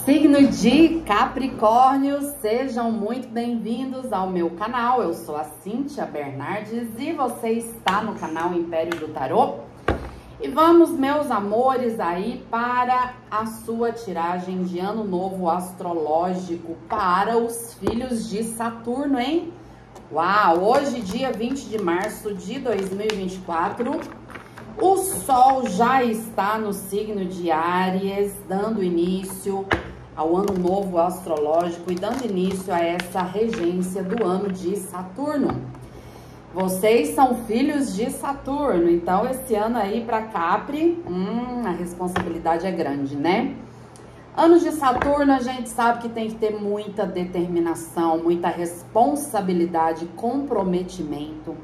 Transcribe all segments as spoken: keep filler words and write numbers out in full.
Signo de Capricórnio, sejam muito bem-vindos ao meu canal. Eu sou a Cíntia Bernardes e você está no canal Império do Tarô. E vamos, meus amores, aí para a sua tiragem de ano novo astrológico para os filhos de Saturno, hein? Uau! Hoje, dia vinte de março de dois mil e vinte e quatro, o Sol já está no signo de Áries, dando início ao ano novo astrológico e dando início a essa regência do ano de Saturno. Vocês são filhos de Saturno, então esse ano aí para Capri, hum, a responsabilidade é grande, né? Anos de Saturno, a gente sabe que tem que ter muita determinação, muita responsabilidade, comprometimento.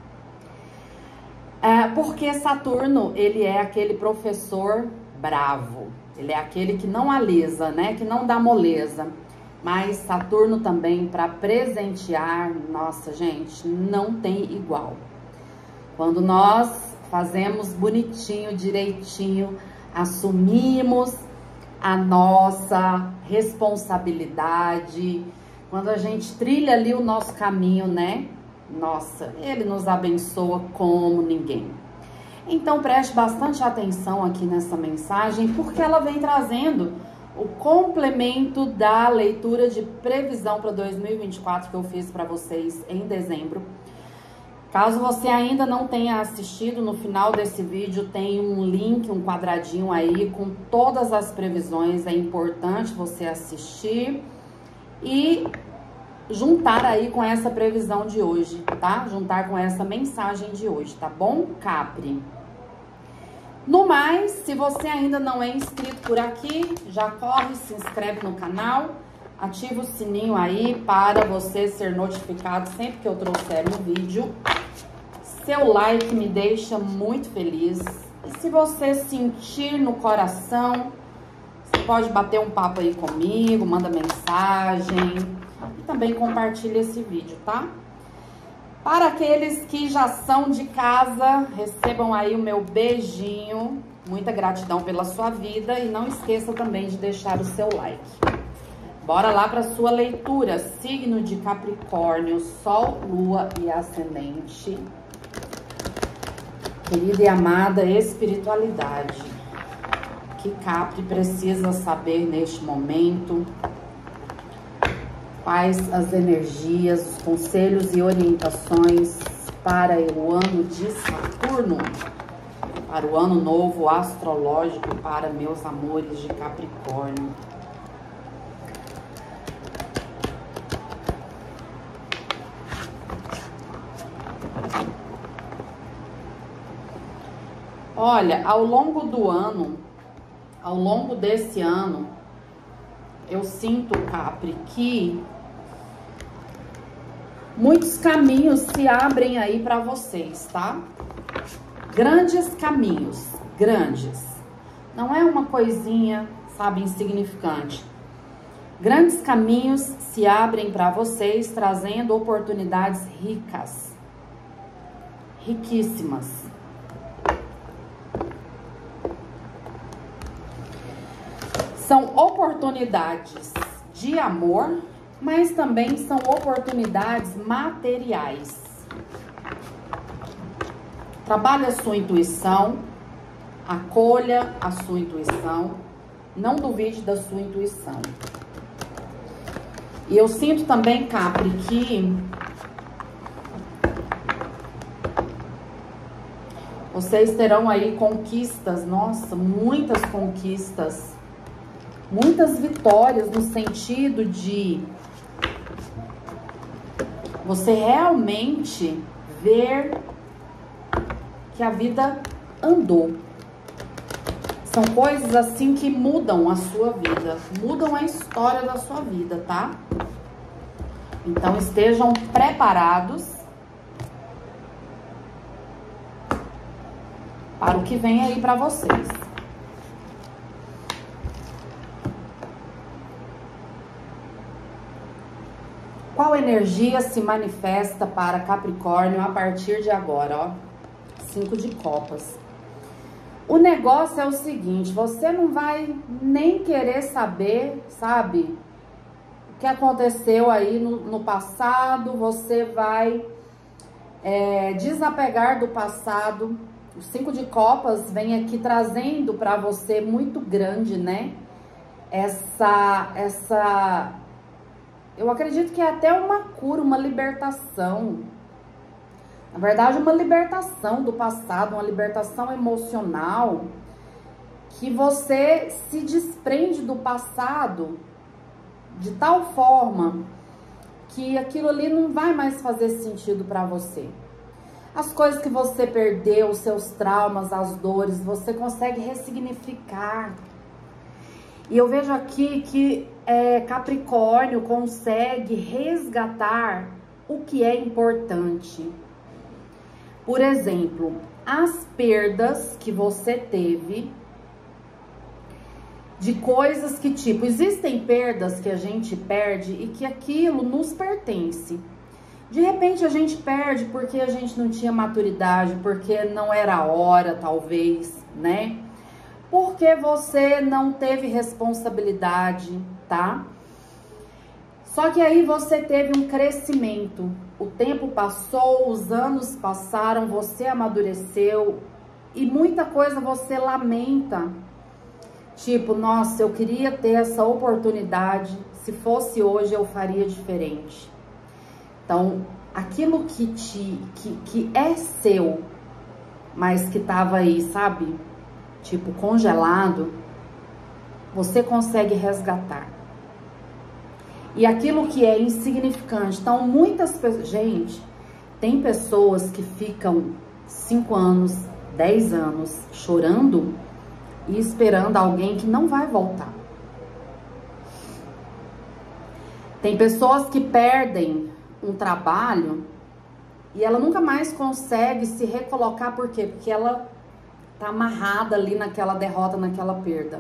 É, porque Saturno, ele é aquele professor bravo, ele é aquele que não alisa, né? Que não dá moleza. Mas Saturno também, para presentear, nossa, gente, não tem igual. Quando nós fazemos bonitinho, direitinho, assumimos a nossa responsabilidade, quando a gente trilha ali o nosso caminho, né? Nossa, ele nos abençoa como ninguém. Então preste bastante atenção aqui nessa mensagem, porque ela vem trazendo o complemento da leitura de previsão para dois mil e vinte e quatro que eu fiz para vocês em dezembro. Caso você ainda não tenha assistido, no final desse vídeo tem um link, um quadradinho aí com todas as previsões. É importante você assistir e juntar aí com essa previsão de hoje, tá? Juntar com essa mensagem de hoje, tá bom, Capri? No mais, se você ainda não é inscrito por aqui, já corre, se inscreve no canal, ativa o sininho aí para você ser notificado sempre que eu trouxer um vídeo. Seu like me deixa muito feliz. E se você sentir no coração, você pode bater um papo aí comigo, manda mensagem e também compartilha esse vídeo, tá? Para aqueles que já são de casa, recebam aí o meu beijinho. Muita gratidão pela sua vida e não esqueça também de deixar o seu like. Bora lá para sua leitura. Signo de Capricórnio, Sol, Lua e Ascendente. Querida e amada espiritualidade, o que Capri precisa saber neste momento? Quais as energias, os conselhos e orientações para o ano de Saturno, para o ano novo astrológico, para meus amores de Capricórnio. Olha, ao longo do ano, ao longo desse ano, eu sinto, Capri, que muitos caminhos se abrem aí para vocês, tá? Grandes caminhos, grandes. Não é uma coisinha, sabe, insignificante. Grandes caminhos se abrem para vocês, trazendo oportunidades ricas, riquíssimas. São oportunidades de amor, mas também são oportunidades materiais. Trabalhe a sua intuição, acolha a sua intuição, não duvide da sua intuição. E eu sinto também, Capri, que vocês terão aí conquistas, nossa, muitas conquistas. Muitas vitórias no sentido de você realmente ver que a vida andou. São coisas assim que mudam a sua vida, mudam a história da sua vida, tá? Então estejam preparados para o que vem aí para vocês. Qual energia se manifesta para Capricórnio a partir de agora, ó? Cinco de copas. O negócio é o seguinte, você não vai nem querer saber, sabe, o que aconteceu aí no, no passado, você vai é, desapegar do passado. O cinco de copas vem aqui trazendo para você muito grande, né? Essa, essa, eu acredito que é até uma cura, uma libertação. Na verdade, uma libertação do passado, uma libertação emocional, que você se desprende do passado de tal forma que aquilo ali não vai mais fazer sentido para você. As coisas que você perdeu, os seus traumas, as dores, você consegue ressignificar. E eu vejo aqui que é, Capricórnio consegue resgatar o que é importante. Por exemplo, as perdas que você teve de coisas que, tipo, existem perdas que a gente perde e que aquilo nos pertence. De repente a gente perde porque a gente não tinha maturidade, porque não era a hora, talvez, né? Porque você não teve responsabilidade, tá? Só que aí você teve um crescimento. O tempo passou, os anos passaram, você amadureceu e muita coisa você lamenta. Tipo, nossa, eu queria ter essa oportunidade, se fosse hoje eu faria diferente. Então, aquilo que, te, que, que é seu, mas que tava aí, sabe? Tipo, congelado, você consegue resgatar. E aquilo que é insignificante. Então, muitas pessoas... Gente, tem pessoas que ficam cinco anos, dez anos chorando e esperando alguém que não vai voltar. Tem pessoas que perdem um trabalho e ela nunca mais consegue se recolocar. Por quê? Porque ela tá amarrada ali naquela derrota, naquela perda.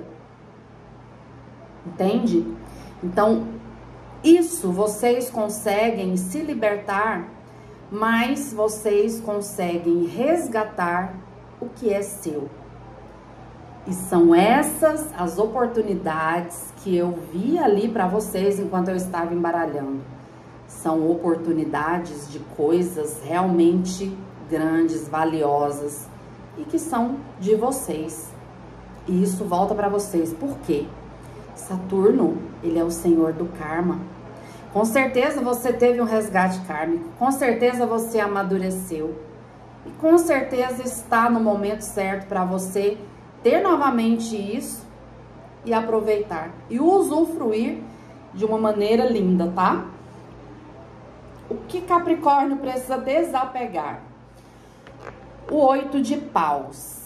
Entende? Então, isso vocês conseguem se libertar, mas vocês conseguem resgatar o que é seu. E são essas as oportunidades que eu vi ali para vocês enquanto eu estava embaralhando. São oportunidades de coisas realmente grandes, valiosas e que são de vocês. E isso volta para vocês. Por quê? Saturno, ele é o senhor do karma. Com certeza você teve um resgate kármico. Com certeza você amadureceu. E com certeza está no momento certo para você ter novamente isso e aproveitar. E usufruir de uma maneira linda, tá? O que Capricórnio precisa desapegar? O oito de paus.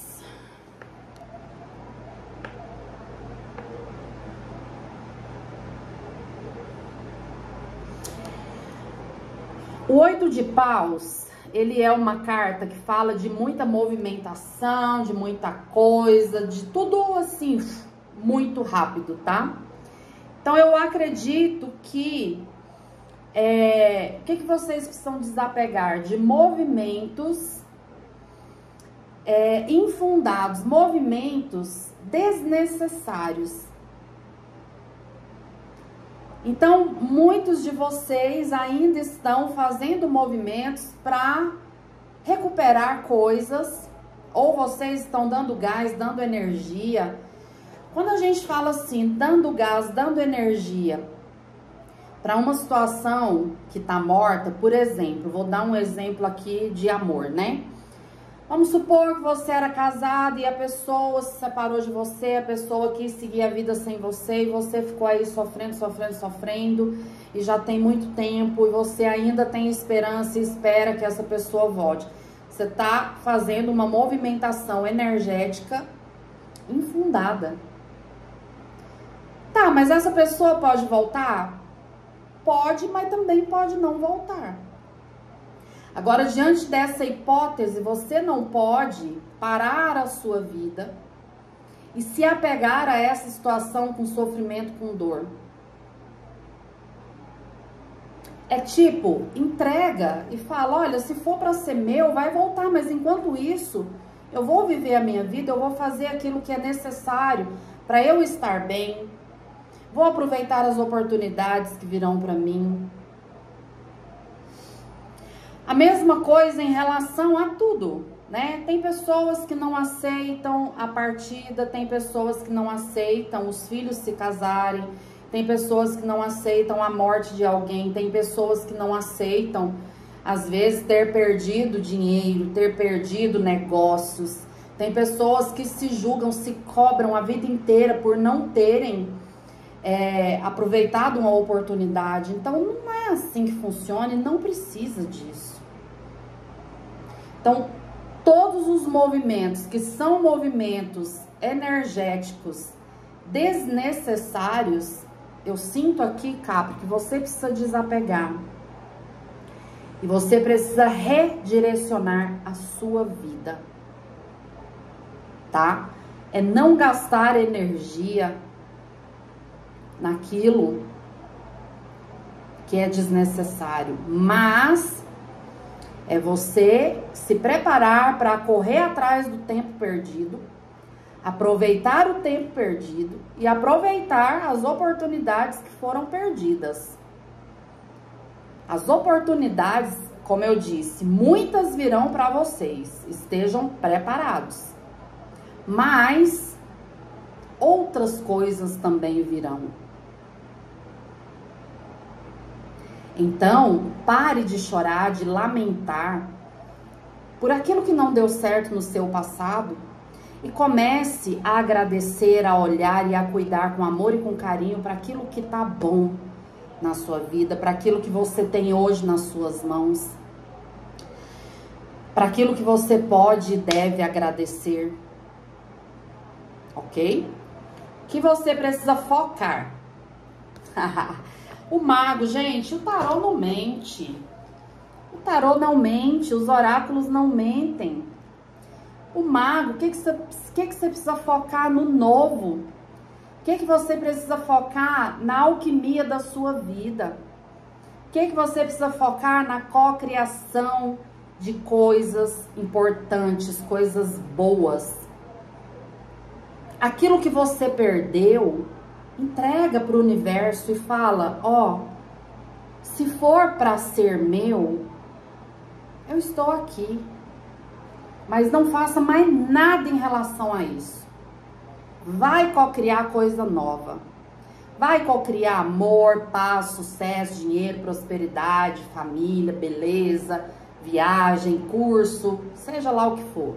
O oito de paus, ele é uma carta que fala de muita movimentação, de muita coisa, de tudo assim, muito rápido, tá? Então, eu acredito que... É, o que, que vocês precisam desapegar? De movimentos é, infundados, movimentos desnecessários. Então, muitos de vocês ainda estão fazendo movimentos para recuperar coisas, ou vocês estão dando gás, dando energia. Quando a gente fala assim, dando gás, dando energia para uma situação que está morta, por exemplo, vou dar um exemplo aqui de amor, né? Vamos supor que você era casado e a pessoa se separou de você, a pessoa quis seguir a vida sem você e você ficou aí sofrendo, sofrendo, sofrendo e já tem muito tempo e você ainda tem esperança e espera que essa pessoa volte. Você está fazendo uma movimentação energética infundada. Tá, mas essa pessoa pode voltar? Pode, mas também pode não voltar. Agora, diante dessa hipótese, você não pode parar a sua vida e se apegar a essa situação com sofrimento, com dor. É tipo, entrega e fala, olha, se for para ser meu, vai voltar, mas enquanto isso, Eu vou viver a minha vida, eu vou fazer aquilo que é necessário para eu estar bem. Vou aproveitar as oportunidades que virão para mim. A mesma coisa em relação a tudo, né? Tem pessoas que não aceitam a partida, tem pessoas que não aceitam os filhos se casarem, tem pessoas que não aceitam a morte de alguém, tem pessoas que não aceitam, às vezes, ter perdido dinheiro, ter perdido negócios. Tem pessoas que se julgam, se cobram a vida inteira por não terem é, aproveitado uma oportunidade. Então, não é assim que funciona e não precisa disso. Então, todos os movimentos que são movimentos energéticos desnecessários, eu sinto aqui, Capri, que você precisa desapegar. E você precisa redirecionar a sua vida, tá? É não gastar energia naquilo que é desnecessário, mas é você se preparar para correr atrás do tempo perdido, aproveitar o tempo perdido e aproveitar as oportunidades que foram perdidas. As oportunidades, como eu disse, muitas virão para vocês, estejam preparados. Mas outras coisas também virão. Então, pare de chorar, de lamentar por aquilo que não deu certo no seu passado e comece a agradecer, a olhar e a cuidar com amor e com carinho para aquilo que tá bom na sua vida, para aquilo que você tem hoje nas suas mãos, para aquilo que você pode e deve agradecer, ok? Que você precisa focar. O mago, gente, o tarô não mente. O tarô não mente, os oráculos não mentem. O mago, o que, que, você, que, que você precisa focar no novo? O que, que você precisa focar na alquimia da sua vida? O que, que você precisa focar na cocriação de coisas importantes, coisas boas? Aquilo que você perdeu, entrega para o universo e fala, ó, se for para ser meu, eu estou aqui. Mas não faça mais nada em relação a isso. Vai cocriar coisa nova. Vai cocriar amor, paz, sucesso, dinheiro, prosperidade, família, beleza, viagem, curso, seja lá o que for.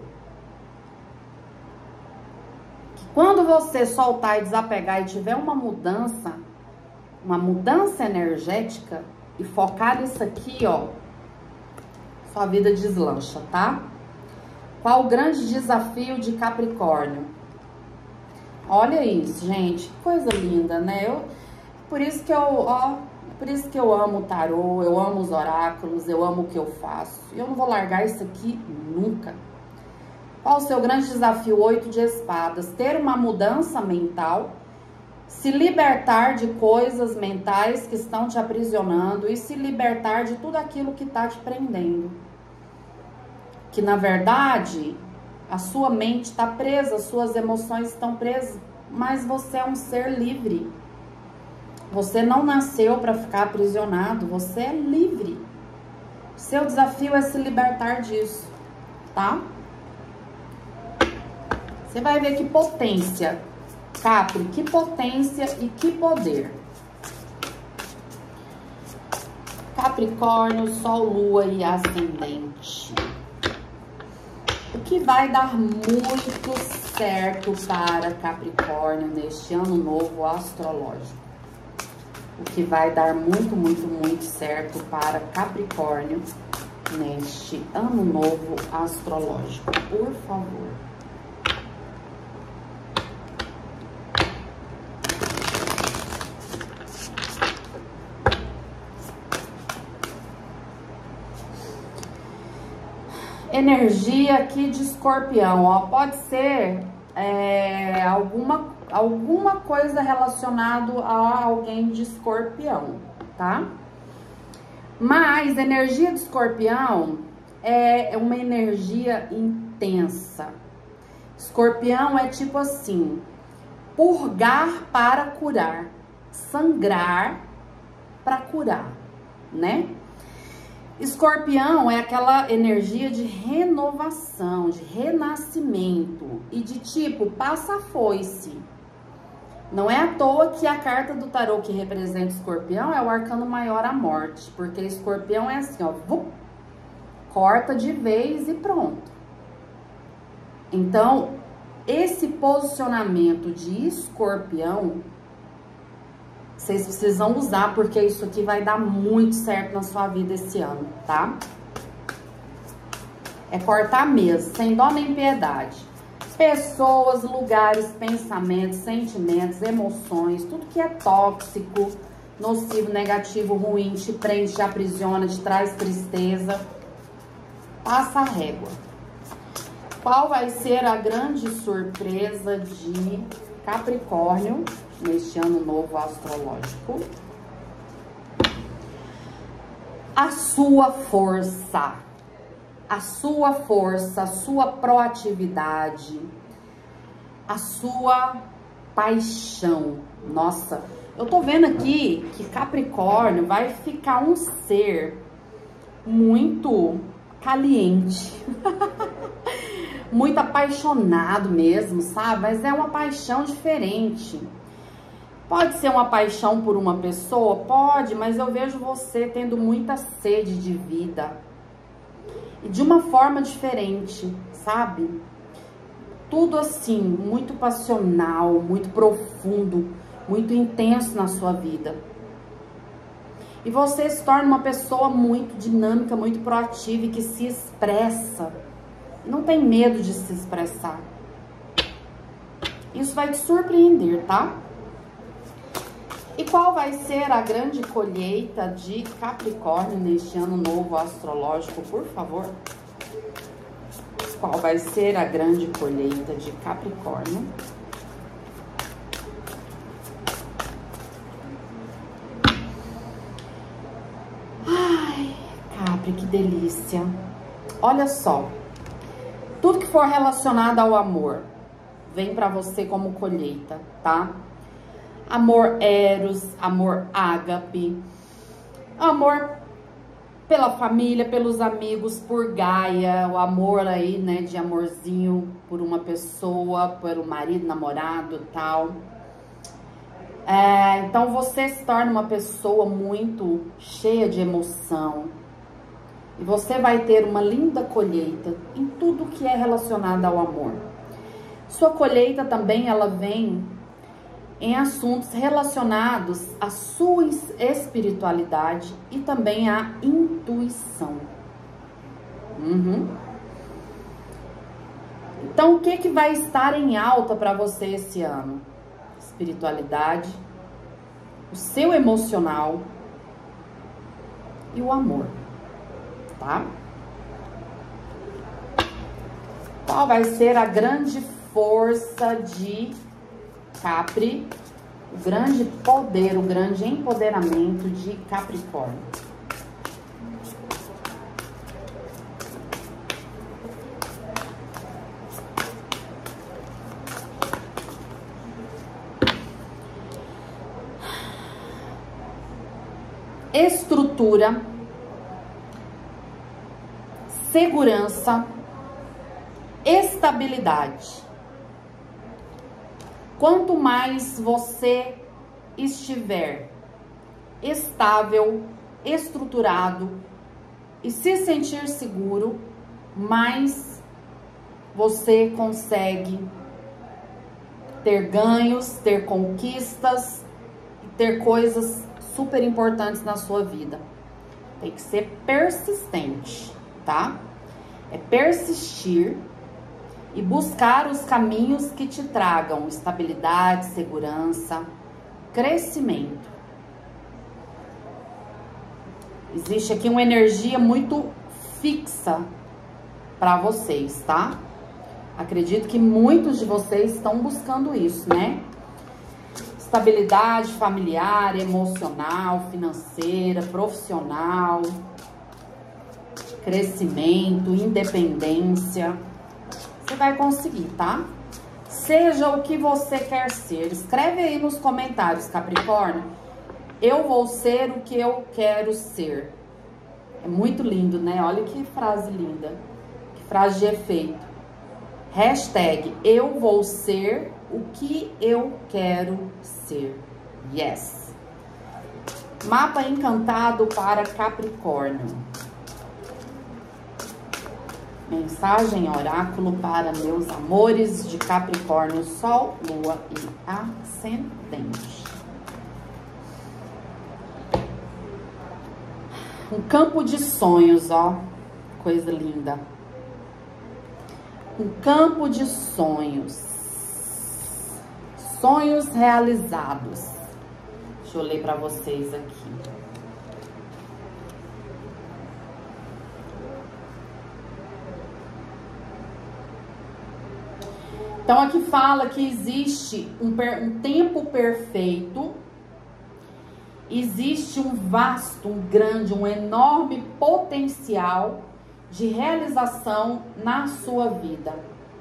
Quando você soltar e desapegar e tiver uma mudança, uma mudança energética e focar nisso aqui, ó, sua vida deslancha, tá? Qual o grande desafio de Capricórnio? Olha isso, gente, que coisa linda, né? Eu, por isso que eu, ó, por isso que eu amo o tarô, eu amo os oráculos, eu amo o que eu faço. Eu não vou largar isso aqui nunca. Qual o seu grande desafio? Oito de espadas. Ter uma mudança mental, se libertar de coisas mentais que estão te aprisionando e se libertar de tudo aquilo que está te prendendo. Que, na verdade, a sua mente está presa, as suas emoções estão presas, mas você é um ser livre. Você não nasceu para ficar aprisionado, você é livre. Seu desafio é se libertar disso, tá? Você vai ver que potência, Capri, que potência e que poder. Capricórnio, Sol, Lua e Ascendente. O que vai dar muito certo para Capricórnio neste ano novo astrológico? O que vai dar muito, muito, muito certo para Capricórnio neste ano novo astrológico? Por favor. Energia aqui de Escorpião, ó, pode ser é, alguma, alguma coisa relacionada a alguém de Escorpião, tá? Mas energia de Escorpião é uma energia intensa, Escorpião é tipo assim, purgar para curar, sangrar para curar, né? Escorpião é aquela energia de renovação, de renascimento e de tipo, passa a foice. Não é à toa que a carta do tarô que representa escorpião é o arcano maior, a morte, porque escorpião é assim, ó, vup, corta de vez e pronto. Então, esse posicionamento de escorpião, vocês precisam usar, porque isso aqui vai dar muito certo na sua vida esse ano, tá? É cortar mesmo, sem dó nem piedade. Pessoas, lugares, pensamentos, sentimentos, emoções, tudo que é tóxico, nocivo, negativo, ruim, te prende, te aprisiona, te traz tristeza, passa a régua. Qual vai ser a grande surpresa de Capricórnio neste ano novo astrológico? A sua força, a sua força, a sua proatividade, a sua paixão. Nossa, eu tô vendo aqui que Capricórnio vai ficar um ser muito caliente. Muito apaixonado mesmo, sabe? Mas é uma paixão diferente. Pode ser uma paixão por uma pessoa? Pode, mas eu vejo você tendo muita sede de vida. E de uma forma diferente, sabe? Tudo assim, muito passional, muito profundo, muito intenso na sua vida. E você se torna uma pessoa muito dinâmica, muito proativa e que se expressa. Não tem medo de se expressar. Isso vai te surpreender, tá? E qual vai ser a grande colheita de Capricórnio neste ano novo astrológico, por favor? Qual vai ser a grande colheita de Capricórnio? Ai, Capri, que delícia. Olha só. Tudo que for relacionado ao amor, vem pra você como colheita, tá? Amor eros, amor ágape, amor pela família, pelos amigos, por Gaia, o amor aí, né, de amorzinho por uma pessoa, por um marido, namorado e tal. É, então você se torna uma pessoa muito cheia de emoção. E você vai ter uma linda colheita em tudo que é relacionado ao amor. Sua colheita também, ela vem em assuntos relacionados à sua espiritualidade e também à intuição. Uhum. Então, o que que vai estar em alta para você esse ano? Espiritualidade, o seu emocional e o amor. Tá? Qual vai ser a grande força de Capri, o grande poder, o grande empoderamento de Capricórnio? Estrutura, segurança, estabilidade. Quanto mais você estiver estável, estruturado e se sentir seguro, mais você consegue ter ganhos, ter conquistas, ter coisas super importantes na sua vida. Tem que ser persistente, tá? É persistir e buscar os caminhos que te tragam estabilidade, segurança, crescimento. Existe aqui uma energia muito fixa para vocês, tá? Acredito que muitos de vocês estão buscando isso, né? Estabilidade familiar, emocional, financeira, profissional, crescimento, independência. você vai conseguir, tá? Seja o que você quer ser. Escreve aí nos comentários, Capricórnio. Eu vou ser o que eu quero ser. É muito lindo, né? Olha que frase linda. Que frase de efeito. Hashtag eu vou ser o que eu quero ser. Yes. Mapa encantado para Capricórnio. Mensagem oráculo para meus amores de Capricórnio, Sol, Lua e Ascendente. Um campo de sonhos, ó. Coisa linda. Um campo de sonhos. Sonhos realizados. Deixa eu ler para vocês aqui. Então, aqui fala que existe um, per, um tempo perfeito, existe um vasto, um grande, um enorme potencial de realização na sua vida.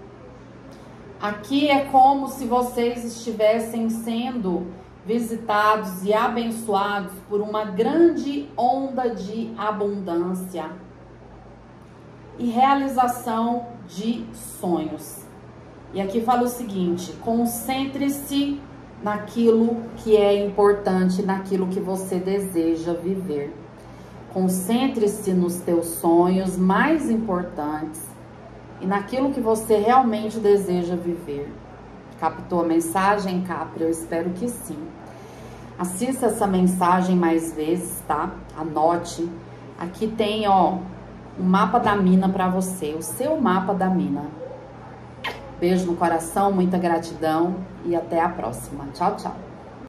Aqui é como se vocês estivessem sendo visitados e abençoados por uma grande onda de abundância e realização de sonhos. E aqui fala o seguinte: concentre-se naquilo que é importante, naquilo que você deseja viver. Concentre-se nos teus sonhos mais importantes e naquilo que você realmente deseja viver. Captou a mensagem, Capri? Eu espero que sim. Assista essa mensagem mais vezes, tá? Anote. Aqui tem, ó, o mapa da mina para você, o seu mapa da mina. Beijo no coração, muita gratidão e até a próxima. Tchau, tchau.